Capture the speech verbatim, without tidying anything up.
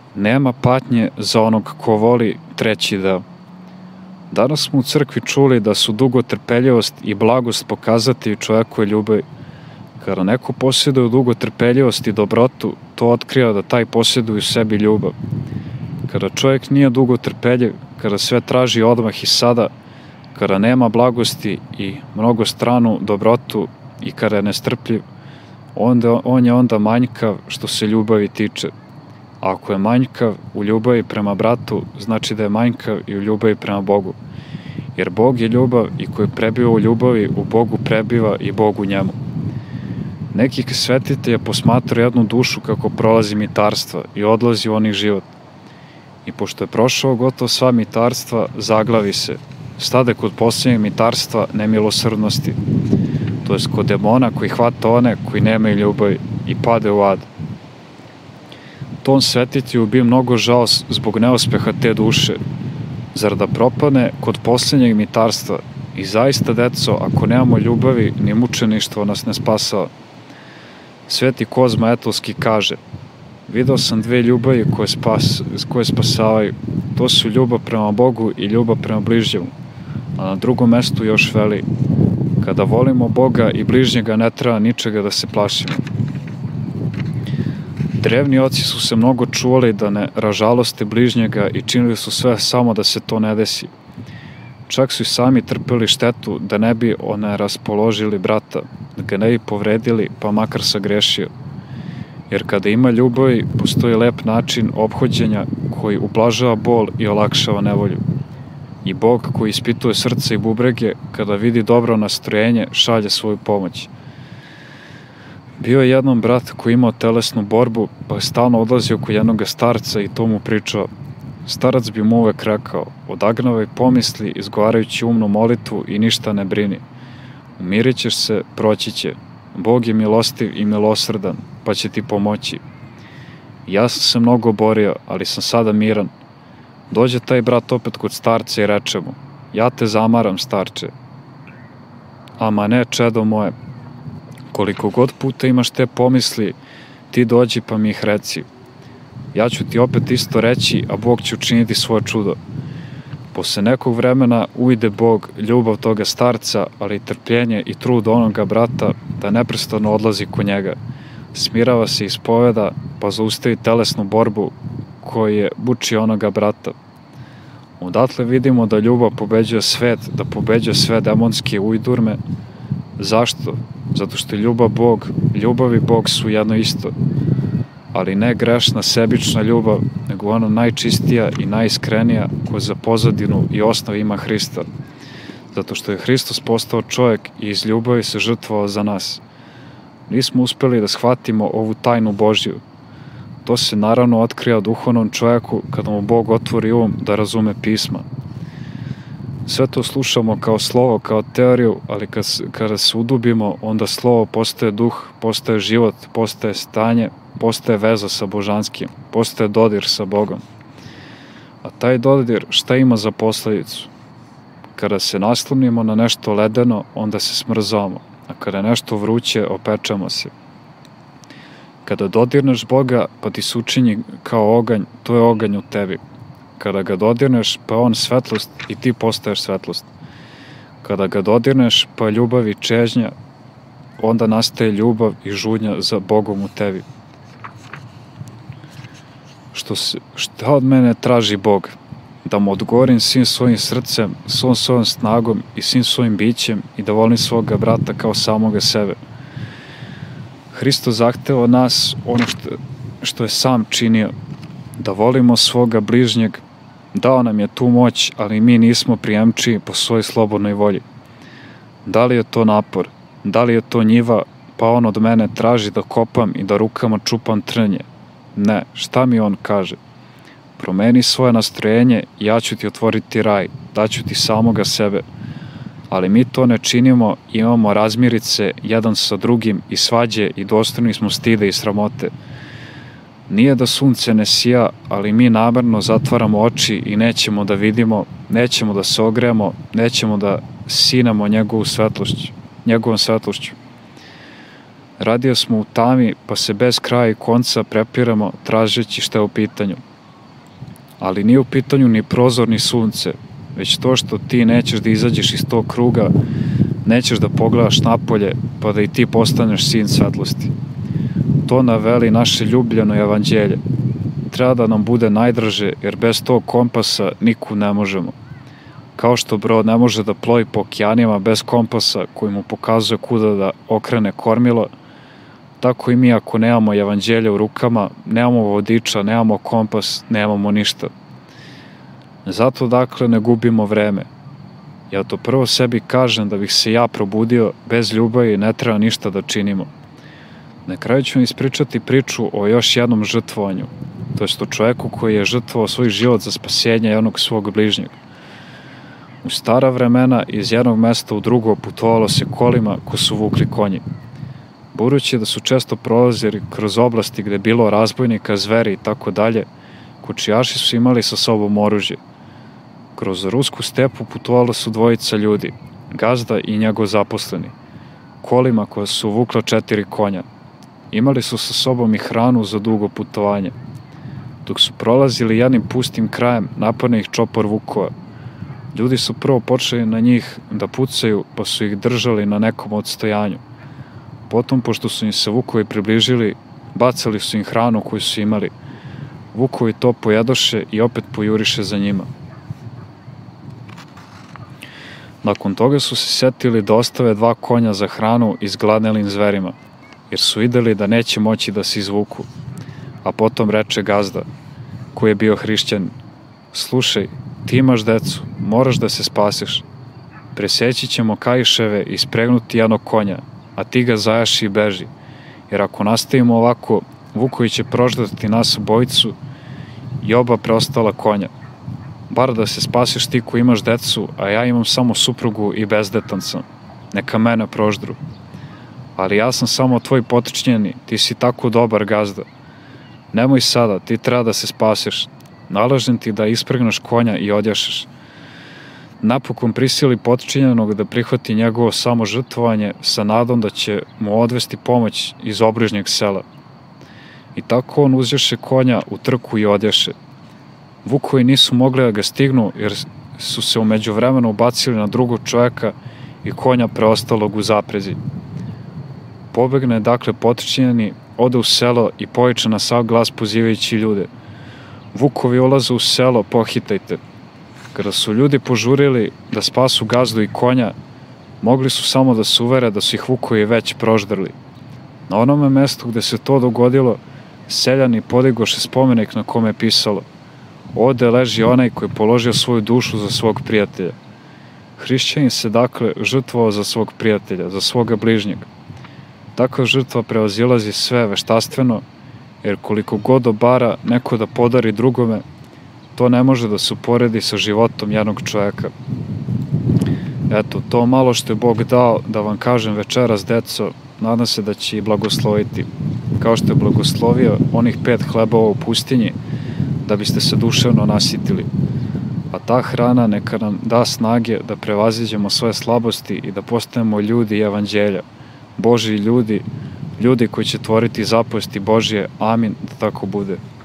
Nema patnje za onog ko voli, treći deo. Danas smo u crkvi čuli da su dugotrpeljivost i blagost pokazatelji čovekove ljubavi. Kada neko posjeduje dugotrpeljivost i dobrotu, to otkriva da taj posjeduje u sebi ljubav. Kada čovjek nije dugotrpeljiv, kada sve traži odmah i sada, kada nema blagosti i mnogostranu dobrotu i kada je nestrpljiv, onda, on je onda manjkav što se ljubavi tiče. A ako je manjkav u ljubavi prema bratu, znači da je manjkav i u ljubavi prema Bogu. Jer Bog je ljubav i koji prebiva u ljubavi, u Bogu prebiva i Bog u njemu. Neki svetitelj je posmatrao jednu dušu kako prolazi mitarstva i odlazi u onih život. I pošto je prošao gotovo sva mitarstva, zaglavi se. Stade kod posljednjeg mitarstva nemilosrdnosti. To je kod demona koji hvata one koji nemaju ljubavi i pade u ad. Tom svetitelju bi mnogo žao zbog neuspeha te duše. Zar da propane kod posljednjeg mitarstva? I zaista, deco, ako nemamo ljubavi, ni mučeništvo nas ne spasava. Sveti Kozma Etolski kaže: video sam dve ljubavi koje, spas, koje spasavaju. To su ljubav prema Bogu i ljubav prema bližnjemu. A na drugom mestu još veli: kada volimo Boga i bližnjega, ne treba ničega da se plašimo. Drevni oci su se mnogo čuvali da ne ražaloste bližnjega i činili su sve samo da se to ne desi. Čak su i sami trpeli štetu da ne bi one raspoložili brata, da ga ne bi povredili pa makar sagrešio. Jer kada ima ljubavi, postoji lep način ophođenja koji ublažava bol i olakšava nevolju. I Bog koji ispituje srce i bubrege, kada vidi dobro nastrojenje, šalje svoju pomoć. Bio je jednom brat koji imao telesnu borbu, pa je stalno odlazio kod jednog starca i to mu pričao. Starac bi mu uvek rekao: odagnavaj pomisli, izgovarajući umnu molitvu i ništa ne brini. Umirit ćeš se, proći će. Bog je milostiv i milosrdan, pa će ti pomoći. Ja sam se mnogo borio, ali sam sada miran. Dođe taj brat opet kod starca i reče mu: ja te zamaram, starče. Ama ne, čedo moje. Koliko god puta imaš te pomisli, ti dođi pa mi ih reci. Ja ću ti opet isto reći, a Bog će učiniti svoje čudo. Posle nekog vremena ujde Bog, ljubav toga starca, ali i trpljenje i trud onoga brata da neprestano odlazi kod njega. Smirava se i ispoveda, pa zaustavi telesnu borbu koju je buči onoga brata. Odatle vidimo da ljubav pobeđuje svet, da pobeđuje sve demonske ujdurme. Zašto? Zato što je ljubav Bog, ljubav i Bog su jedno isto. Ali ne grešna, sebična ljubav, nego ona najčistija i najiskrenija koja za pozadinu i osnov ima Hrista. Zato što je Hristos postao čovjek i iz ljubavi se žrtvovao za nas. Nismo uspeli da shvatimo ovu tajnu Božju. To se naravno otkrija duhovnom čovjeku kada mu Bog otvori um da razume pisma. Sve to slušamo kao slovo, kao teoriju, ali kada se udubimo, onda slovo postaje duh, postaje život, postaje stanje, postaje veza sa božanskim, postaje dodir sa Bogom. A taj dodir šta ima za posledicu? Kada se naslonimo na nešto ledeno, onda se smrzavamo, a kada je nešto vruće, opečemo se. Kada dodirneš Boga, pa ti se učini kao oganj, to je oganj u tebi. Kada ga dodirneš, pa on svetlost i ti postaješ svetlost. Kada ga dodirneš, pa ljubav i čežnja, onda nastaje ljubav i žudnja za Bogom u tebi. Što se, šta od mene traži Bog? Da mu odgovorim svim svojim srcem, svom svojom snagom i svim svojim bićem i da volim svoga brata kao samoga sebe. Hristos zahteva od nas ono što, što je sam činio, da volimo svoga bližnjeg. Dao nam je tu moć, ali mi nismo prijemčivi po svojoj slobodnoj volji. Da li je to napor? Da li je to njiva, pa on od mene traži da kopam i da rukama čupam trnje? Ne, šta mi on kaže? Promeni svoje nastrojenje, ja ću ti otvoriti raj, daću ti samoga sebe. Ali mi to ne činimo, imamo razmirice jedan sa drugim i svađe i dostojni smo stide i sramote. Nije da sunce ne sija, ali mi namerno zatvaramo oči i nećemo da vidimo, nećemo da se ogrejemo, nećemo da sinamo njegovu svetlošću, njegovom svetlošću. Radio smo u tami, pa se bez kraja i konca prepiramo, tražeći šta je u pitanju. Ali nije u pitanju ni prozor ni sunce, već to što ti nećeš da izađeš iz tog kruga, nećeš da pogledaš napolje pa da i ti postaneš sin svetlosti. To naveli naše ljubljeno evanđelje. Treba da nam bude najdraže, jer bez tog kompasa nikud ne možemo. Kao što brod ne može da plovi po okeanima bez kompasa koji mu pokazuje kuda da okrene kormilo, tako i mi ako nemamo evanđelje u rukama, nemamo vodiča, nemamo kompas, nemamo ništa. Zato dakle ne gubimo vreme. Ja to prvo sebi kažem da bih se ja probudio, bez ljubavi ne treba ništa da činimo. Na kraju ću vam ispričati priču o još jednom žrtvovanju, to jest o čoveku koji je žrtvovao svoj život za spasenje jednog svog bližnjeg. U stara vremena iz jednog mesta u drugo putovalo se kolima ko su vukli konji. Budući da su često prolazili kroz oblasti gde je bilo razbojnika, zveri i tako dalje, kočijaši su imali sa sobom oružje. Kroz rusku stepu putovalo su dvojica ljudi, gazda i njegov zaposleni, kolima koja su vukla četiri konja. Imali su sa sobom i hranu za dugo putovanje. Dok su prolazili jednim pustim krajem, napadne ih čopor vukova. Ljudi su prvo počeli na njih da pucaju, pa su ih držali na nekom odstojanju. Potom, pošto su im se vukovi približili, bacali su im hranu koju su imali. Vukovi to pojedoše i opet pojuriše za njima. Nakon toga su se setili da ostave dva konja za hranu izgladnelim zverima, jer su videli da neće moći da se izvuku. A potom reče gazda, koji je bio hrišćanin: slušaj, ti imaš decu, moraš da se spasiš. Preseći ćemo kaiševe i spregnuti jednog konja, a ti ga zajaši i beži, jer ako nastavimo ovako, vukovi će proždati nas obojicu i oba preostala konja. Bar da se spasiš ti koji imaš decu, a ja imam samo suprugu i bezdetan sam. Neka mene proždru. Ali ja sam samo tvoj potičnjeni, ti si tako dobar gazda. Nemoj sada, ti treba da se spasiš. Nalažem ti da ispregneš konja i odjašeš. Napokon prisili potčinjenog da prihvati njegovo samožrtvovanje sa nadom da će mu odvesti pomoć iz obližnjeg sela. I tako on uzjaše konja u trku i odjaše. Vukovi nisu mogli da ga stignu jer su se u međuvremenu ubacili na drugog čoveka i konja preostalog u zaprezi. Pobegne dakle potčinjeni, ode u selo i poviče na sav glas pozivajući ljude: Vukovi ulaze u selo, pohitajte. Kada su ljudi požurili da spasu gazdu i konja, mogli su samo da se uvere da su ih vukovi već proždrli. Na onome mestu gde se to dogodilo, seljani podigoše spomenik na kome je pisalo: ovde leži onaj koji je položio svoju dušu za svog prijatelja. Hrišćanin se dakle žrtvovao za svog prijatelja, za svoga bližnjega. Takva žrtva prevazilazi sve veštastveno, jer koliko god dobara neko da podari drugome, to ne može da se uporedi sa životom jednog čoveka. Eto, to malo što je Bog dao da vam kažem večeras, deco, nadam se da će i blagosloviti. Kao što je blagoslovio onih pet hlebova u pustinji, da biste se duševno nasitili. A ta hrana neka nam da snage da prevaziđemo svoje slabosti i da postanemo ljudi evanđelja, Božji ljudi, ljudi koji će tvoriti zapovesti Božje. Amin, da tako bude.